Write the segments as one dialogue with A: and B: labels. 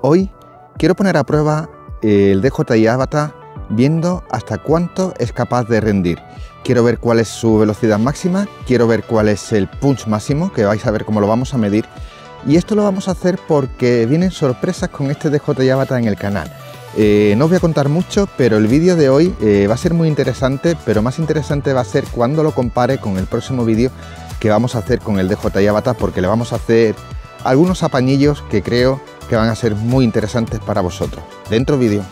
A: Hoy quiero poner a prueba el DJI Avata viendo hasta cuánto es capaz de rendir. Quiero ver cuál es su velocidad máxima, quiero ver cuál es el punch máximo, que vais a ver cómo lo vamos a medir. Y esto lo vamos a hacer porque vienen sorpresas con este DJI Avata en el canal. No os voy a contar mucho, pero el vídeo de hoy va a ser muy interesante, pero más interesante va a ser cuando lo compare con el próximo vídeo que vamos a hacer con el DJI Avata, porque le vamos a hacer algunos apañillos que creo que van a ser muy interesantes para vosotros. Dentro vídeo.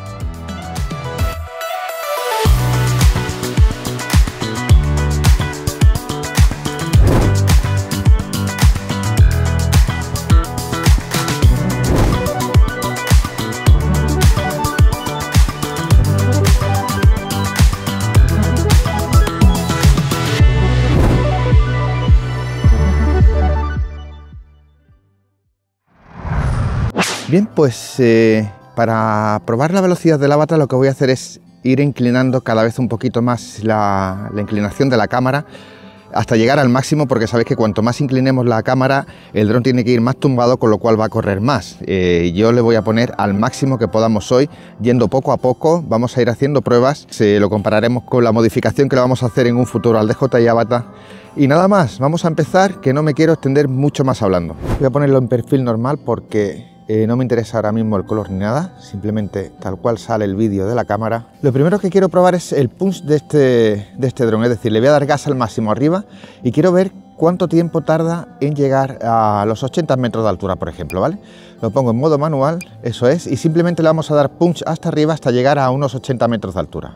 A: Bien, pues para probar la velocidad del Avata lo que voy a hacer es ir inclinando cada vez un poquito más la inclinación de la cámara hasta llegar al máximo, porque sabéis que cuanto más inclinemos la cámara el dron tiene que ir más tumbado, con lo cual va a correr más. Yo le voy a poner al máximo que podamos hoy, yendo poco a poco. Vamos a ir haciendo pruebas, lo compararemos con la modificación que le vamos a hacer en un futuro al DJI Avata. Y nada más, vamos a empezar, que no me quiero extender mucho más hablando. Voy a ponerlo en perfil normal porque no me interesa ahora mismo el color ni nada, simplemente tal cual sale el vídeo de la cámara. Lo primero que quiero probar es el punch de este dron, es decir, le voy a dar gas al máximo arriba y quiero ver cuánto tiempo tarda en llegar a los 80 metros de altura, por ejemplo, ¿vale? Lo pongo en modo manual, eso es, y simplemente le vamos a dar punch hasta arriba hasta llegar a unos 80 metros de altura.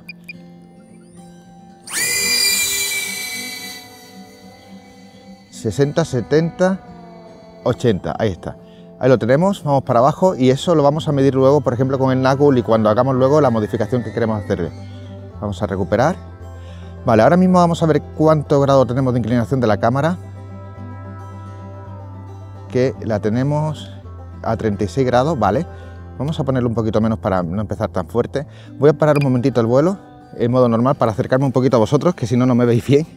A: ...60, 70, 80, ahí está. Ahí lo tenemos, vamos para abajo y eso lo vamos a medir luego, por ejemplo, con el Nagul y cuando hagamos luego la modificación que queremos hacerle. Vamos a recuperar. Vale, ahora mismo vamos a ver cuánto grado tenemos de inclinación de la cámara. Que la tenemos a 36 grados, vale. Vamos a ponerlo un poquito menos para no empezar tan fuerte. Voy a parar un momentito el vuelo en modo normal para acercarme un poquito a vosotros, que si no, no me veis bien.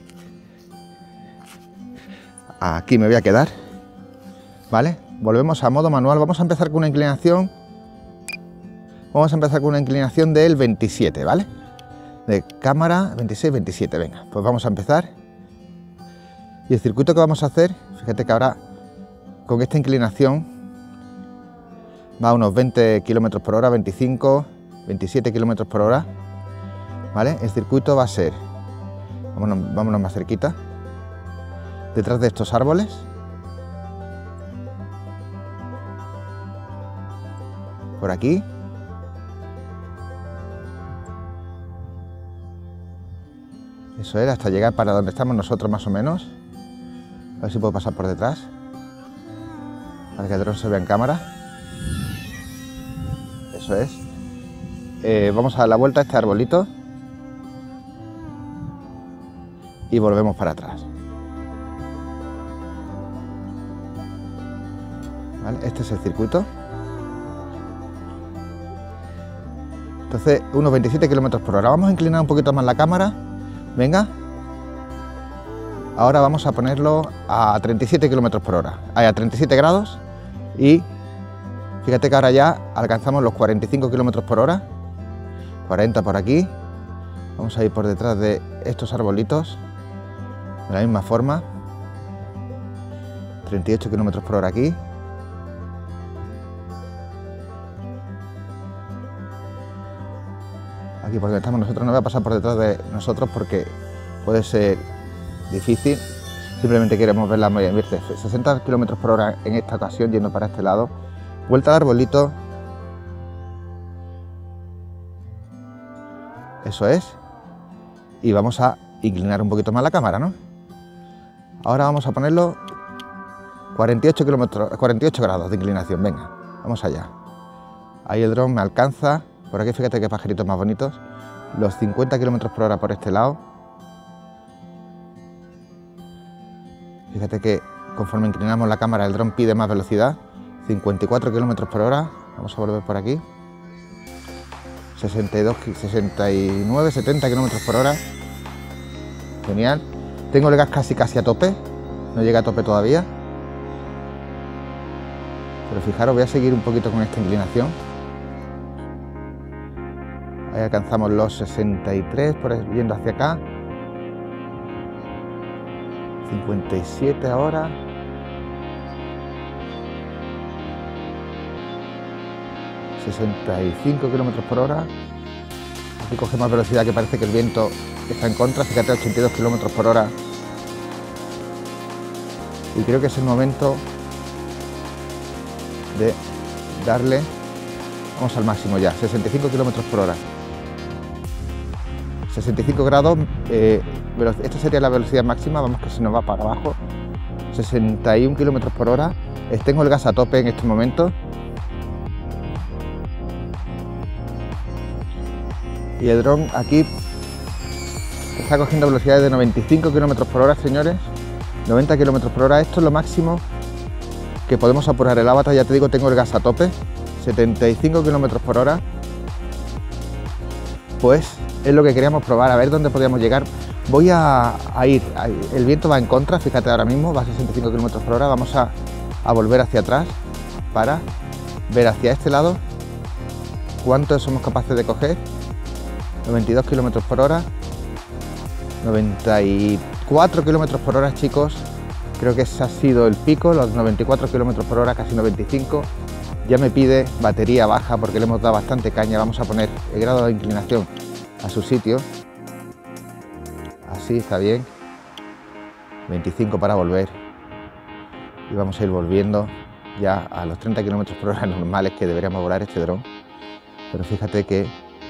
A: Aquí me voy a quedar, ¿vale? Volvemos a modo manual, vamos a empezar con una inclinación. Vamos a empezar con una inclinación del 27, ¿vale? De cámara 26, 27, venga, pues vamos a empezar. Y el circuito que vamos a hacer, fíjate que ahora con esta inclinación va a unos 20 km por hora, 25, 27 km por hora, ¿vale? El circuito va a ser, vámonos más cerquita, detrás de estos árboles. Por aquí. Eso es, hasta llegar para donde estamos nosotros más o menos. A ver si puedo pasar por detrás, para que el dron se vea en cámara. Eso es. Vamos a dar la vuelta a este arbolito. Y volvemos para atrás. ¿Vale? Este es el circuito. Entonces, unos 27 km por hora. Vamos a inclinar un poquito más la cámara. Venga. Ahora vamos a ponerlo a 37 km por hora. A 37 grados. Y fíjate que ahora ya alcanzamos los 45 km por hora. 40 por aquí. Vamos a ir por detrás de estos arbolitos. De la misma forma. 38 km por hora aquí. Aquí por donde estamos nosotros, no voy a pasar por detrás de nosotros porque puede ser difícil. Simplemente queremos ver la media. 60 km por hora en esta ocasión, yendo para este lado. Vuelta al arbolito. Eso es. Y vamos a inclinar un poquito más la cámara, ¿no? Ahora vamos a ponerlo 48 grados de inclinación. Venga, vamos allá. Ahí el dron me alcanza. Por aquí fíjate qué pajaritos más bonitos. Los 50 km por hora por este lado. Fíjate que conforme inclinamos la cámara el dron pide más velocidad. 54 km por hora. Vamos a volver por aquí. 62, 69, 70 km por hora. Genial. Tengo el gas casi a tope. No llega a tope todavía. Pero fijaros, voy a seguir un poquito con esta inclinación. Ahí alcanzamos los 63, yendo hacia acá. 57 ahora. 65 kilómetros por hora. Aquí coge más velocidad, que parece que el viento está en contra. Fíjate, 82 kilómetros por hora. Y creo que es el momento de darle, vamos al máximo ya, 65 kilómetros por hora. 65 grados, esta sería la velocidad máxima, vamos que se nos va para abajo. 61 kilómetros por hora. Tengo el gas a tope en este momento. Y el dron aquí está cogiendo velocidades de 95 kilómetros por hora, señores. 90 kilómetros por hora, esto es lo máximo que podemos apurar el avatar. Ya te digo, tengo el gas a tope. 75 kilómetros por hora. Pues es lo que queríamos probar, a ver dónde podíamos llegar. Voy a ir, el viento va en contra, fíjate ahora mismo, va a 65 kilómetros por hora. Vamos a volver hacia atrás para ver hacia este lado cuánto somos capaces de coger. 92 kilómetros por hora, 94 kilómetros por hora, chicos. Creo que ese ha sido el pico, los 94 kilómetros por hora, casi 95. Ya me pide batería baja porque le hemos dado bastante caña. Vamos a poner el grado de inclinación a su sitio. Así está bien. 25 para volver. Y vamos a ir volviendo ya a los 30 kilómetros por hora normales que deberíamos volar este dron. Pero fíjate que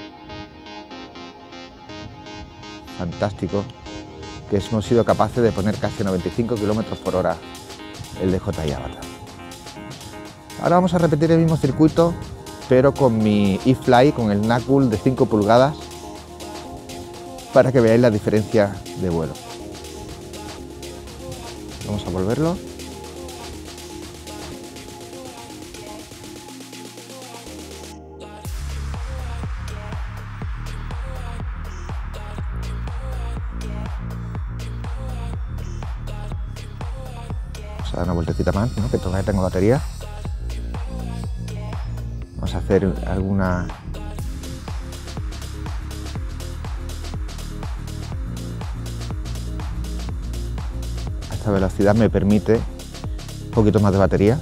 A: fantástico que hemos sido capaces de poner casi 95 kilómetros por hora el DJI Avatar. Ahora vamos a repetir el mismo circuito, pero con mi eFly, con el Nacul de 5 pulgadas, para que veáis la diferencia de vuelo. Vamos a volverlo. Vamos a dar una vueltecita más, ¿no? Que todavía tengo batería. Vamos a hacer alguna... A esta velocidad me permite un poquito más de batería.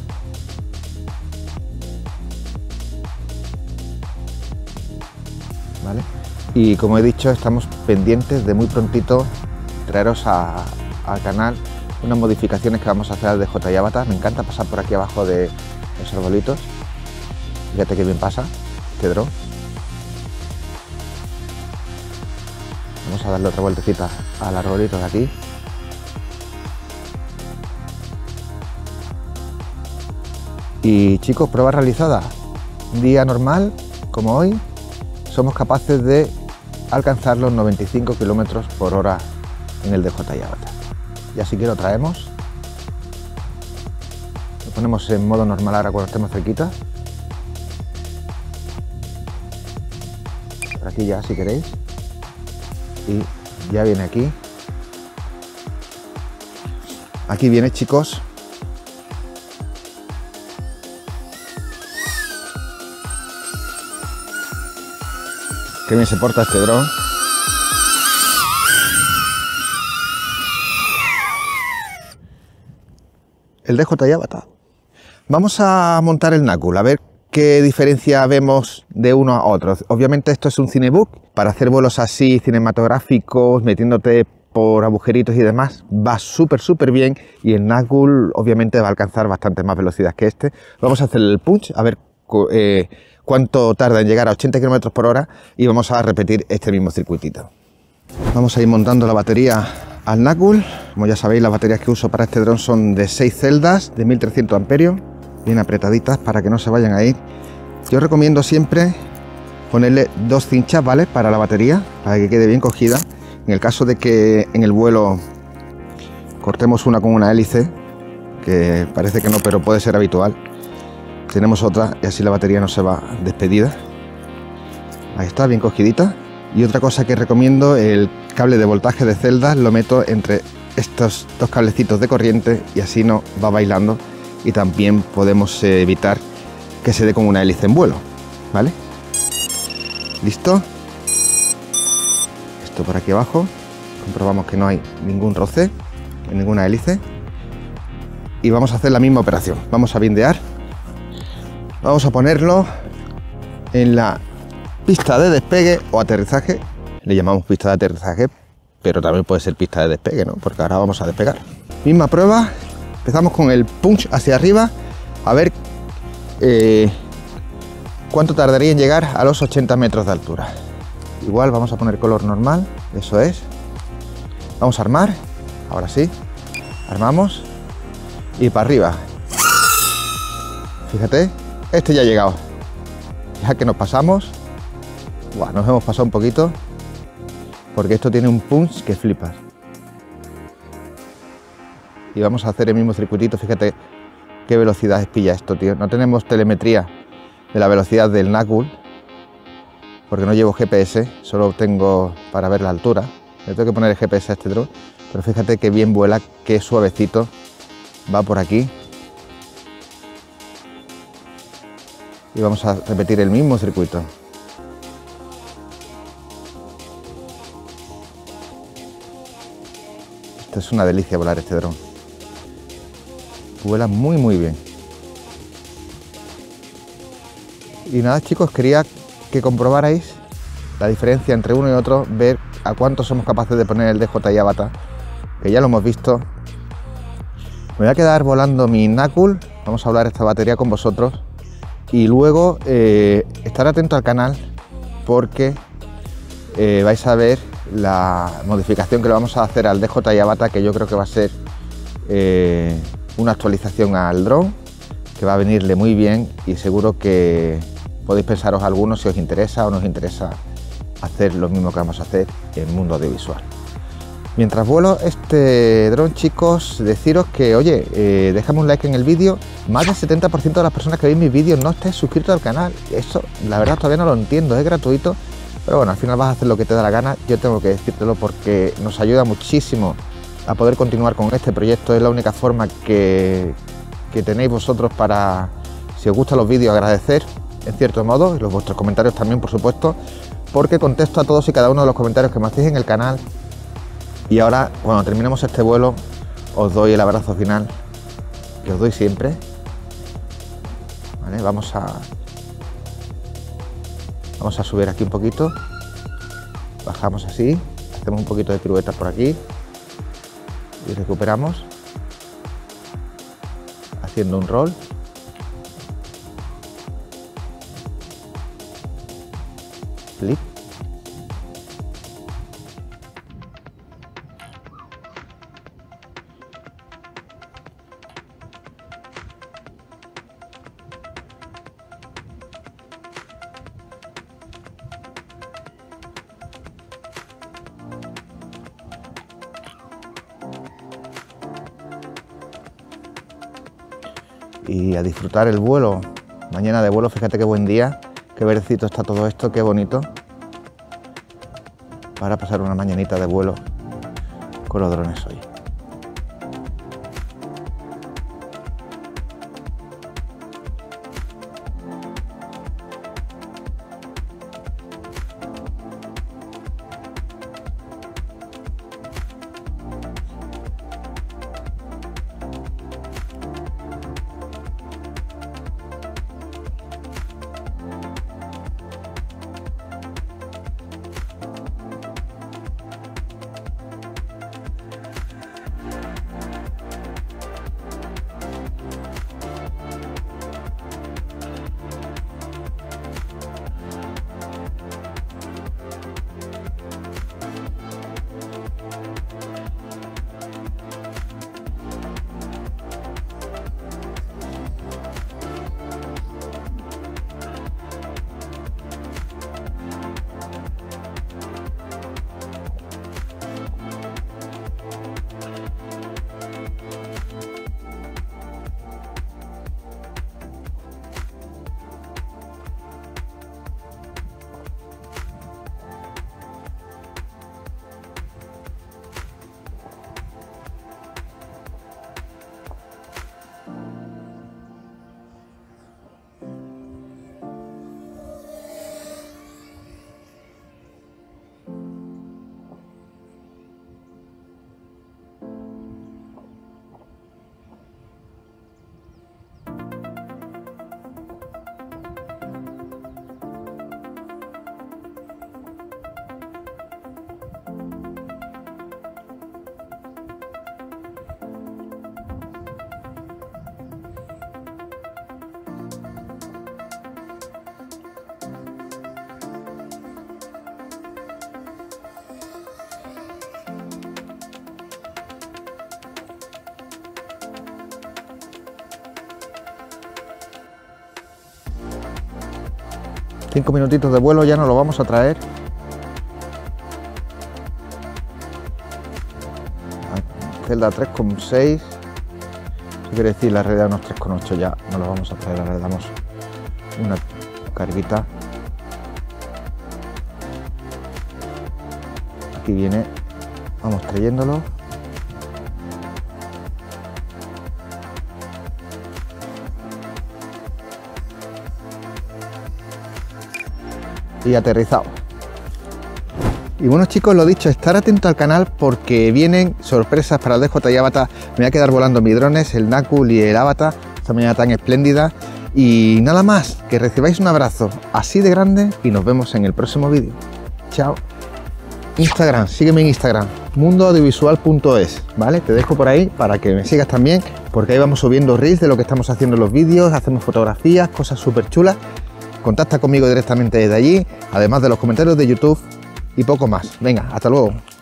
A: ¿Vale? Y como he dicho, estamos pendientes de muy prontito traeros al canal unas modificaciones que vamos a hacer al DJI Avatar. Me encanta pasar por aquí abajo de los arbolitos. Fíjate qué bien pasa este dron. Vamos a darle otra vueltecita al arbolito de aquí. Y chicos, prueba realizada. Un día normal, como hoy, somos capaces de alcanzar los 95 kilómetros por hora en el DJI Avatar. Y así que lo traemos. Lo ponemos en modo normal ahora cuando estemos cerquita. Por aquí ya, si queréis. Y ya viene aquí. Aquí viene, chicos. Qué bien se porta este dron. El DJI Avatar. Vamos a montar el Nacul, a ver qué diferencia vemos de uno a otro. Obviamente esto es un Cinebook. Para hacer vuelos así cinematográficos, metiéndote por agujeritos y demás, va súper bien. Y el Nacul obviamente va a alcanzar bastante más velocidad que este. Vamos a hacer el punch, a ver cuánto tarda en llegar a 80 km por hora y vamos a repetir este mismo circuitito. Vamos a ir montando la batería al Nacul. Como ya sabéis, las baterías que uso para este dron son de 6 celdas de 1300 amperios, bien apretaditas para que no se vayan a ir. Yo recomiendo siempre ponerle 2 cinchas, ¿vale? Para la batería, para que quede bien cogida. En el caso de que en el vuelo cortemos una con una hélice, que parece que no, pero puede ser habitual, tenemos otra y así la batería no se va despedida. Ahí está, bien cogidita. Y otra cosa que recomiendo, el cable de voltaje de celdas lo meto entre estos dos cablecitos de corriente y así no va bailando y también podemos evitar que se dé con una hélice en vuelo, ¿vale? ¿Listo? Esto por aquí abajo, comprobamos que no hay ningún roce, ninguna hélice, y vamos a hacer la misma operación. Vamos a bindear, vamos a ponerlo en la pista de despegue o aterrizaje. Le llamamos pista de aterrizaje, pero también puede ser pista de despegue, ¿no? Porque ahora vamos a despegar. Misma prueba, empezamos con el punch hacia arriba, a ver cuánto tardaría en llegar a los 80 metros de altura. Igual vamos a poner color normal, eso es. Vamos a armar, ahora sí, armamos y para arriba. Fíjate, este ya ha llegado. Ya que nos pasamos, buah, nos hemos pasado un poquito, porque esto tiene un punch que flipas. Y vamos a hacer el mismo circuitito, fíjate qué velocidad pilla esto, tío. No tenemos telemetría de la velocidad del Knuckle, porque no llevo GPS, solo tengo para ver la altura. Le tengo que poner el GPS a este dron, pero fíjate qué bien vuela, qué suavecito va por aquí. Y vamos a repetir el mismo circuito. Esto es una delicia volar este dron. Vuela muy bien. Y nada, chicos, quería que comprobarais la diferencia entre uno y otro, ver a cuánto somos capaces de poner el DJI Avata, que ya lo hemos visto. Me voy a quedar volando mi Knuckle, vamos a hablar esta batería con vosotros y luego estar atento al canal, porque vais a ver la modificación que le vamos a hacer al DJI Avata, que yo creo que va a ser una actualización al dron que va a venirle muy bien, y seguro que podéis pensaros algunos si os interesa o no os interesa hacer lo mismo que vamos a hacer en el mundo audiovisual. Mientras vuelo este dron, chicos, deciros que, oye, dejadme un like en el vídeo. Más del 70% de las personas que veis mis vídeos no estáis suscritos al canal. Eso, la verdad, todavía no lo entiendo, es gratuito, pero bueno, al final vas a hacer lo que te da la gana. Yo tengo que decírtelo porque nos ayuda muchísimo a poder continuar con este proyecto. Es la única forma que tenéis vosotros para, si os gustan los vídeos, agradecer en cierto modo, y los vuestros comentarios también, por supuesto, porque contesto a todos y cada uno de los comentarios que me hacéis en el canal. Y ahora, cuando terminemos este vuelo, os doy el abrazo final que os doy siempre. ¿Vale? Vamos a subir aquí un poquito, bajamos así, hacemos un poquito de piruetas por aquí y recuperamos haciendo un roll. Flip. Y a disfrutar el vuelo. Mañana de vuelo, fíjate qué buen día, qué verdecito está todo esto, qué bonito para pasar una mañanita de vuelo con los drones hoy. 5 minutitos de vuelo ya nos lo vamos a traer. Celda 3,6. Eso quiere decir la realidad unos 3,8 ya nos lo vamos a traer. Ahora le damos una carguita. Aquí viene, vamos trayéndolo. Y aterrizado. Y bueno chicos, lo dicho, estar atento al canal porque vienen sorpresas para el DJI Avata. Me voy a quedar volando mis drones, el Nakul y el Avata, esta mañana tan espléndida. Y nada más, que recibáis un abrazo así de grande y nos vemos en el próximo vídeo. Chao. Instagram, sígueme en Instagram, mundoaudiovisual.es, ¿vale? Te dejo por ahí para que me sigas también, porque ahí vamos subiendo reels de lo que estamos haciendo en los vídeos, hacemos fotografías, cosas súper chulas. Contacta conmigo directamente desde allí, además de los comentarios de YouTube y poco más. Venga, hasta luego.